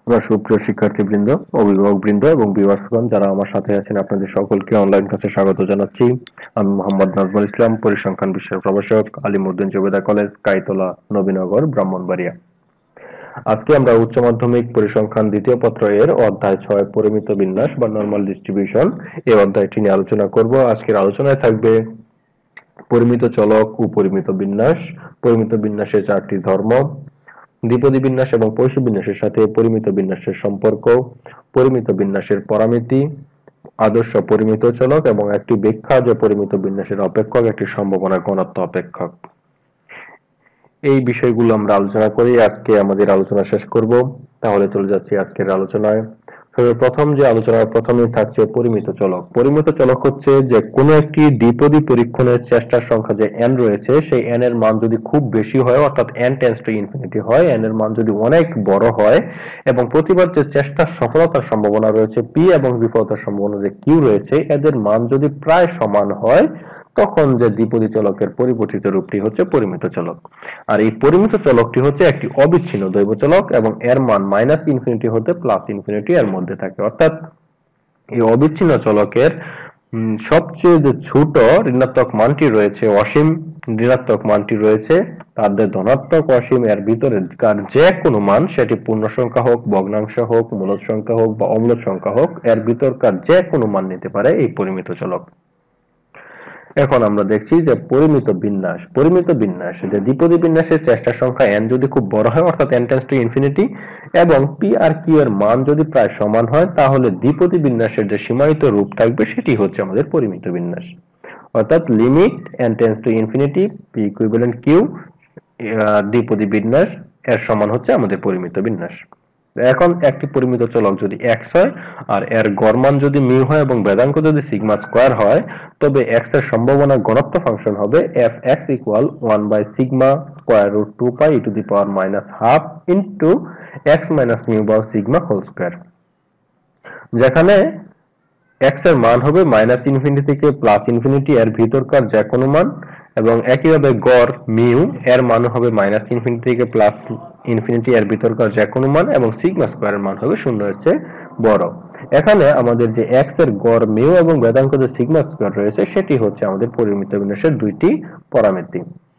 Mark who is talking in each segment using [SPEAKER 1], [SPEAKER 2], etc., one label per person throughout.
[SPEAKER 1] আমার সুপ্রিয় শিক্ষার্থীবৃন্দ, অভিভাবকবৃন্দ এবং ভিউয়ার্সগণ যারা আমার সাথে আছেন, আপনাদের সকলকে অনলাইন ক্লাসে স্বাগত জানাচ্ছি। আমি মোহাম্মদ নাজমুল ইসলাম, পরিসংখ্যান বিষয়ের প্রভাষক, আলিমুদ্দিন জোবেদা কলেজ, কাইতলা, নবীনগর, ব্রাহ্মণবাড়িয়া। আজকে আমরা উচ্চ মাধ্যমিক পরিসংখ্যান দ্বিতীয় পত্র এর অধ্যায় 6 পরিমিত বিন্যাস বা নরমাল ডিস্ট্রিবিউশন এই অধ্যায়টি নিয়ে আলোচনা করব। আজকের আলোচনায় থাকবে পরিমিত চলক ও পরিমিত বিন্যাস, পরিমিত বিন্যাসের 4টি ধর্ম, দ্বিপদী বিন্যাস এবং পৈশী বিন্যাসের সাথে পরিমিত বিন্যাসের সম্পর্ক, পরিমিত বিন্যাসের পরামিতি, আদর্শ পরিমিত চলক এবং একটি ব্যাখ্যা যে পরিমিত বিন্যাসের অপেক্ষক একটি সম্ভাবনা ঘনত্ব অপেক্ষক। এই বিষয়গুলো আমরা আলোচনা করি, আজকে আমাদের আলোচনা শেষ করব। তাহলে চলে যাচ্ছি আজকের আলোচনায়। প্রথম যে আলোচনার প্রথমেই থাকছে পরিমিত চলক। পরিমিত চলক হচ্ছে যে কোনো একটি দ্বিপদী পরীক্ষণের চেষ্টার সংখ্যা যে n রয়েছে, সেই n এর মান যদি খুব বেশি হয়, অর্থাৎ n টেন্ডস টু ইনফিনিটি হয়, n এর মান যদি অনেক বড় হয় এবং প্রতিবার যে চেষ্টার সফলতার সম্ভাবনা রয়েছে p এবং বিফলতার সম্ভাবনা যে q রয়েছে, এদের মান যদি প্রায় সমান হয়, তখন যে দ্বিপদী চলকের পরিবর্তিত রূপটি হচ্ছে পরিমিত চলক। আর এই পরিমিত চলকটি হচ্ছে একটি অবিচ্ছিন্ন দৈব চলক এবং এর মান মাইনাস ইনফিনিটি হতে প্লাস ইনফিনিটি এর মধ্যে থাকে। অর্থাৎ এই অবিচ্ছিন্ন চলকের সবচেয়ে যে ছোট ঋণাত্মক মানটি রয়েছে, অসীম ঋণাত্মক মানটি রয়েছে, তাদের ধনাত্মক অসীম এর ভিতরে যে কোনো মান, সেটি পূর্ণ সংখ্যা হোক, ভগ্নাংশ হোক, মূলদ সংখ্যা হোক বা অম্লদ সংখ্যা হোক, এর ভিতরকার যে কোনো মান নিতে পারে এই পরিমিত চলক। এখন আমরা দেখছি যে পরিমিত বিন্যাস যে দ্বিপদী বিন্যাসের চেষ্টার সংখ্যা n যদি খুব বড় হয়, অর্থাৎ n টেন্ডস টু ইনফিনিটি, এবং p আর q এর মান যদি প্রায় সমান হয়, তাহলে দ্বিপদী বিন্যাসের যে সীমায়িত রূপ থাকবে সেটি হচ্ছে আমাদের পরিমিত বিন্যাস। অর্থাৎ limit n tends to infinity p equivalent q দ্বিপদী বিন্যাস এর সমান হচ্ছে আমাদের পরিমিত বিন্যাস। এখন একটি পরিমিত চলক যদি x হয় আর এর গড় মান যদি মিউ হয় এবং ভেদাঙ্ক যদি সিগমা স্কয়ার হয়, তবে x এর সম্ভাবনা ঘনত্ব ফাংশন হবে fx equal 1 by sigma square root 2 pi e to the power minus half into x minus mu by sigma whole square, যেখানে x এর মান হবে মাইনাস ইনফিনিটি থেকে প্লাস ইনফিনিটি এর ভিতরকার যে কোনো মান, এবং একইভাবে গড় মিউ এর মান হবে মাইনাস ইনফিনিটি থেকে প্লাস ইনফিনিটি এর ভিতরকার যে কোনো মান, এবং সিগমা স্কয়ারের মান হবে 0 এর চেয়ে বড়। এখানে আমাদের যে x এর গড় মিউ এবং ভেদাঙ্ক যে সিগমা স্কয়ার রয়েছে, সেটি হচ্ছে আমাদের পরিমিত বিন্যাসের দুইটি পরামিতি।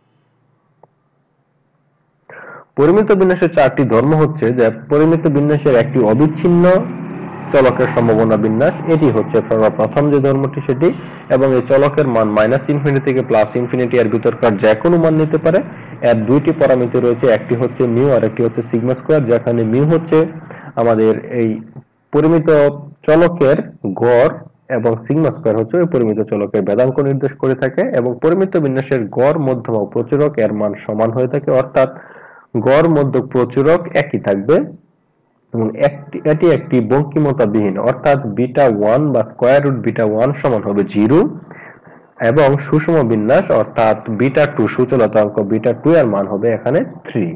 [SPEAKER 1] পরিমিত বিন্যাসের 4টি ধর্ম হচ্ছে যে পরিমিত বিন্যাসের একটি অবিচ্ছিন্ন চলকের সম্ভাবনা বিন্যাস, এটি হচ্ছে প্রথম যে ধর্মটি সেটি, এবং এই চলকের মান মাইনাস ইনফিনিটি থেকে প্লাস ইনফিনিটি এর ভিতরকার যে কোনো মান নিতে পারে। এর দুইটি পরামিতি রয়েছে, একটি হচ্ছে মিউ আর একটি হচ্ছে সিগমা স্কয়ার, যেখানে মিউ হচ্ছে আমাদের এই পরিমিত চলকের গড় এবং সিগমা স্কয়ার হচ্ছে ওই পরিমিত চলকের ভেদাঙ্ক নির্দেশ করে থাকে, এবং পরিমিত বিন্যাসের গড়, মধ্যমা ও প্রচুরক এর মান সমান হয়ে থাকে, অর্থাৎ গড়, মধ্যক, প্রচুরক একই থাকবে এবং এটি একটি বঙ্কিমতাবিহীন, অর্থাৎ বিটা 1 বা স্কয়ার রুট বিটা 1 সমান হবে 0, এবং সুষম বিন্যাস অর্থাৎ বিটা 2 সূচলতাঙ্ক বিটা 2 এর মান হবে এখানে 3।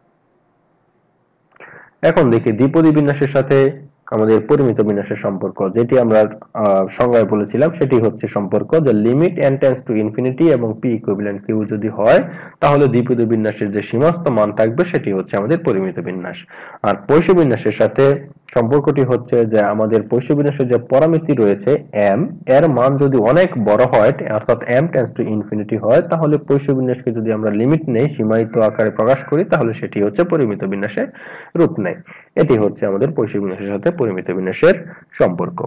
[SPEAKER 1] এখন দেখি দ্বিপদী বিন্যাসের সাথে আমাদের পরিমিত বিন্যাসের সম্পর্ক, যেটি আমরা সংজ্ঞায় বলেছিলাম, সেটি হচ্ছে সম্পর্ক যে limit n tends to infinity এবং p ইকুইভ্যালেন্ট q যদি হয়, তাহলে দ্বিপদী বিন্যাসের যে সীমাস্থ মান থাকবে সেটি হচ্ছে আমাদের পরিমিত বিন্যাস। আর পৈশী বিন্যাসের সাথে সম্পর্কটি হচ্ছে যে আমাদের পৈশী বিন্যাসের যে পরামিতি রয়েছে m, এর মান যদি অনেক বড় হয়, অর্থাৎ m টেন্ডস টু ইনফিনিটি হয়, তাহলে পৈশী বিন্যাসকে যদি আমরা লিমিট নেই, সীমায়িত আকারে প্রকাশ করি, তাহলে সেটি হচ্ছে পরিমিত বিন্যাসের রূপ নেয়। এটি হচ্ছে আমাদের পৈশী বিন্যাসের সাথে পরিমিত বিন্যাসের সম্পর্ক।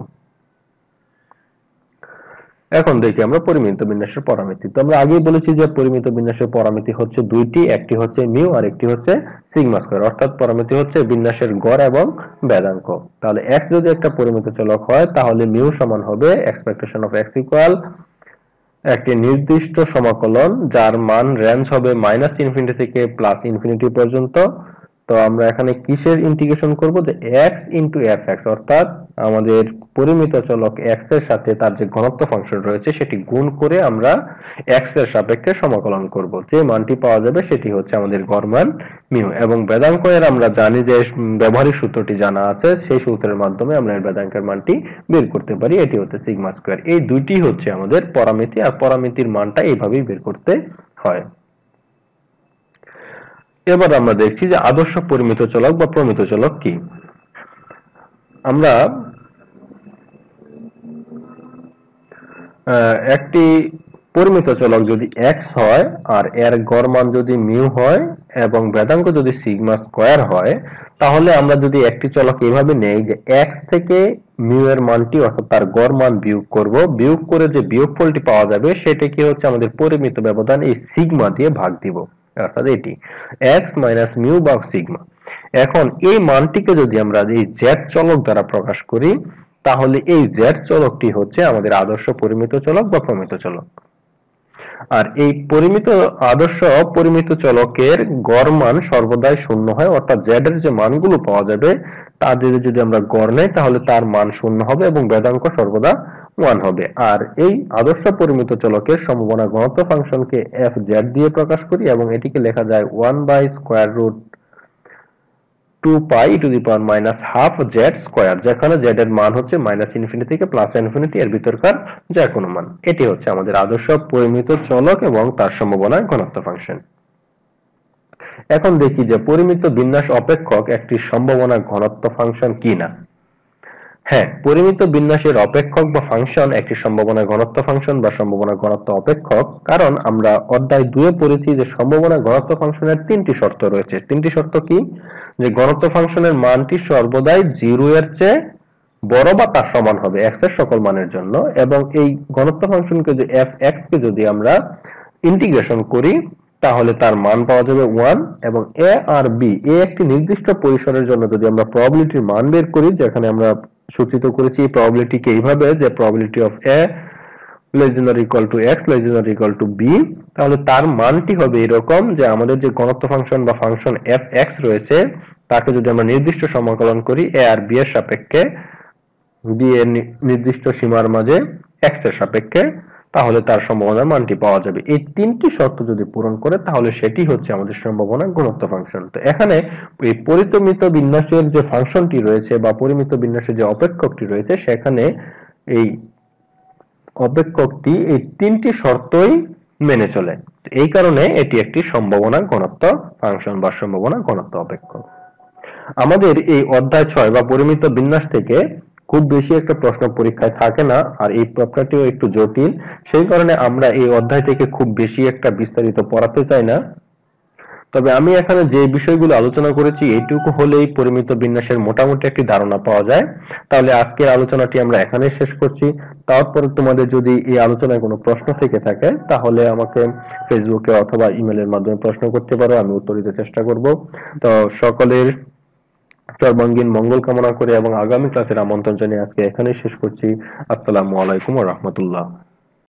[SPEAKER 1] এখন দেখি আমরা পরিমিত বিন্যাসের পরামিতি। তো আমরা আগেই বলেছি যে পরিমিত বিন্যাসের পরামিতি হচ্ছে দুইটি, একটি হচ্ছে মিউ আর একটি হচ্ছে সিগমা স্কয়ার, অর্থাৎ পরামিতি হচ্ছে বিন্যাসের গড় এবং ভেদাঙ্ক। তাহলে x যদি একটা পরিমিত চলক হয়, তাহলে মিউ সমান হবে এক্সপেকটেশন অফ x ইকুয়াল একটি নির্দিষ্ট সমাকলন যার মান রেঞ্জ হবে মাইনাস ইনফিনিটি থেকে প্লাস ইনফিনিটি পর্যন্ত। তো আমরা এখানে কিসের ইন্টিগ্রেশন করব, যে x ইনটু fx, অর্থাৎ আমাদের পরিমিত চলক x এর সাথে তার যে ঘনত্ব ফাংশন রয়েছে সেটি গুণ করে আমরা x এর সাপেক্ষে সমাকলন করব, যে মানটি পাওয়া যাবে সেটি হচ্ছে আমাদের গড় মান মিউ। এবং বেদাঙ্ক এর আমরা জানি যে ব্যবহারিক সূত্রটি জানা আছে, সেই সূত্রের মাধ্যমে আমরা এর বেদাঙ্কের মানটি বের করতে পারি, এটি হচ্ছে সিগমা স্কয়ার। এই দুইটি হচ্ছে আমাদের পরামিতি, আর পরামিতির মানটা এইভাবেই বের করতে হয়। এবার আমরা দেখছি যে আদর্শ পরিমিত চলক বা প্রমিত চলক কি। আমরা একটি পরিমিত চলক যদি x হয় আর এর গড় মান যদি মিউ হয় এবং ভেদাঙ্ক যদি সিগমা স্কয়ার হয়, তাহলে আমরা যদি একটি চলক এইভাবে নেই যে x থেকে মিউ এর মানটি অর্থাৎ তার গড় মান বিয়োগ করব, বিয়োগ করে যে বিয়োগফলটি পাওয়া যাবে সেটা কি হচ্ছে আমাদের পরিমিত ব্যবধান এই সিগমা দিয়ে ভাগ দিব, অর্থাৎ এটি x মাইনাস মিউ বা সিগমা। এখন এই মানটিকে যদি আমরা এই z চলক দ্বারা প্রকাশ করি, তাহলে এই z চলকটি হচ্ছে আমাদের আদর্শ পরিমিত চলক বা প্রমিত চলক। আর এই আদর্শ পরিমিত চলকের গড় মান সর্বদাই শূন্য হয়, অর্থাৎ z এর যে মানগুলো পাওয়া যাবে তাদের যদি আমরা গড় নেই তাহলে তার মান শূন্য হবে এবং ভেদাঙ্ক সর্বদা 1 হবে। আর এই আদর্শ পরিমিত চলকের সম্ভাবনা ঘনত্ব ফাংশনকে fz দিয়ে প্রকাশ করি এবং এটিকে লেখা যায় 1 by square root 2 pi to the power minus half z square, যেখানে জেড এর মান হচ্ছে মাইনাস ইনফিনিটি থেকে প্লাস ইনফিনিটি এর ভিতরকার যে কোনো মান। এটি হচ্ছে আমাদের আদর্শ পরিমিত চলক এবং তার সম্ভাবনা ঘনত্ব ফাংশন। এখন দেখি যে পরিমিত বিন্যাস অপেক্ষক একটি সম্ভাবনা ঘনত্ব ফাংশন কিনা। হ্যাঁ, পরিমিত বিন্যাসের অপেক্ষক বা ফাংশন একটি সম্ভাবনা ঘনত্ব ফাংশন বা সম্ভাবনা ঘনত্ব অপেক্ষক, কারণ আমরা অধ্যায় 2 এ পড়েছি যে সম্ভাবনা ঘনত্ব ফাংশনের তিনটি শর্ত রয়েছে। তিনটি শর্ত কি? যে ঘনত্ব ফাংশনের মানটি সর্বদাই 0 এর চেয়ে বড় বা তার সমান হবে x এর সকল মানের জন্য, এবং এই ঘনত্ব ফাংশনকে যে fx কে যদি আমরা ইন্টিগ্রেশন করি তাহলে তার মান পাওয়া যাবে 1, এবং a আর b এ একটি নির্দিষ্ট পরিসরের জন্য যদি আমরা প্রবাবিলিটির মান বের করি, যেখানে আমরা সূচিত করেছি এই প্রবাবিলিটিকে এইভাবে যে probability of a less than or equal to x less than or equal to b, তাহলে তার মানটি হবে এরকম যে আমাদের যে ঘনত্ব ফাংশন বা ফাংশন fx রয়েছে তাকে যদি আমরা নির্দিষ্ট সমাকলন করি a আর b এর সাপেক্ষে, b এর নির্দিষ্ট সীমার মাঝে x এর সাপেক্ষে, তাহলে তার সম্ভাবনার মানটি পাওয়া যাবে। এই তিনটি শর্ত যদি পূরণ করে তাহলে সেটি হচ্ছে আমাদের সম্ভাবনা ঘনত্ব ফাংশন। তো এখানে এই পরিমিত বিন্যাসের যে ফাংশনটি রয়েছে বা পরিমিত বিন্যাসের যে অপেক্ষকটি রয়েছে সেখানে এই অপেক্ষকটি এই তিনটি শর্তই মেনে চলে, এই কারণে এটি একটি সম্ভাবনা ঘনত্ব ফাংশন বা সম্ভাবনা ঘনত্ব অপেক্ষক। আমাদের এই অধ্যায় 6 বা পরিমিত বিন্যাস থেকে খুব বেশি একটা প্রশ্ন পরীক্ষায় থাকে না, আর এই প্রশ্নটিও একটু জটিল, সেই কারণে আমরা এই অধ্যায় থেকে খুব বেশি একটা বিস্তারিত পড়াতে চাই না। তবে আমি এখানে যে বিষয়গুলো আলোচনা করেছি এইটুকু হলেই পরিমিত বিন্যাসের মোটামুটি একটি ধারণা পাওয়া যায়। তাহলে আজকের আলোচনাটি আমরা এখানে শেষ করছি। তারপর তোমাদের যদি এই আলোচনায় কোনো প্রশ্ন থেকে থাকে তাহলে আমাকে ফেসবুকে অথবা ইমেলের মাধ্যমে প্রশ্ন করতে পারো, আমি উত্তর দিতে চেষ্টা করব। তো সকলের সর্বাঙ্গীন মঙ্গল কামনা করে এবং আগামী ক্লাসের আমন্ত্রণ জানিয়ে আজকে এখানেই শেষ করছি। আসসালামু আলাইকুম ওয়া রাহমাতুল্লাহ।